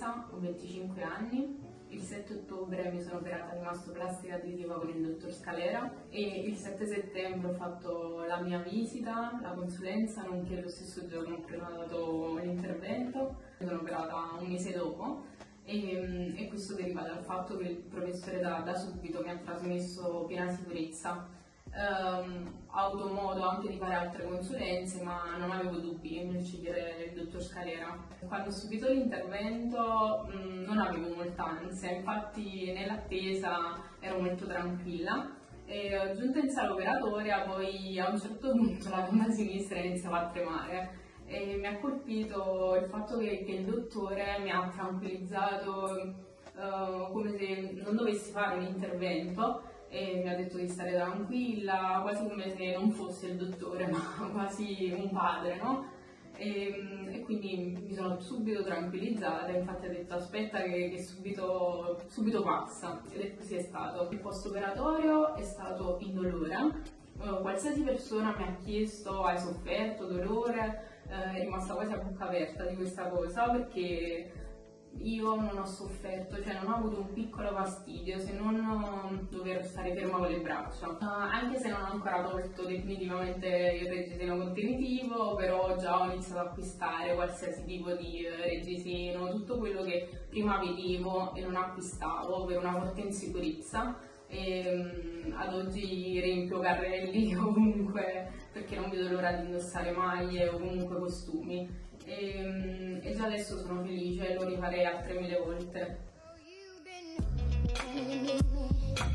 Teresa, ho 25 anni. Il 7 ottobre mi sono operata di mastoplastica additiva con il dottor Scalera e il 7 settembre ho fatto la mia visita, la consulenza, nonché lo stesso giorno ho prenotato l'intervento. Mi sono operata un mese dopo e questo deriva dal fatto che il professore da subito mi ha trasmesso piena sicurezza. Ho avuto modo anche di fare altre consulenze, ma non avevo dubbi nel scegliere il dottor Scalera. Quando ho subito l'intervento non avevo molta ansia, infatti nell'attesa ero molto tranquilla. E giunta in sala operatoria, poi a un certo punto la gamba sinistra iniziava a tremare e mi ha colpito il fatto che il dottore mi ha tranquillizzato come se non dovessi fare un intervento e mi ha detto di stare tranquilla, quasi come se non fosse il dottore ma quasi un padre, no? E quindi mi sono subito tranquillizzata, infatti ha detto aspetta che subito passa, ed è così è stato. Il post operatorio è stato indolore, qualsiasi persona mi ha chiesto hai sofferto dolore, è rimasta quasi a bocca aperta di questa cosa perché io non ho sofferto, cioè non ho avuto un piccolo fastidio se non dover stare ferma con le braccia. Anche se non ho ancora tolto definitivamente il reggiseno contenitivo, però già ho iniziato ad acquistare qualsiasi tipo di reggiseno, tutto quello che prima vedevo e non acquistavo per una forte insicurezza. Ad oggi riempio carrelli ovunque perché non vedo l'ora di indossare maglie o comunque costumi. E già adesso sono felice, lo rifarei altre 1000 volte.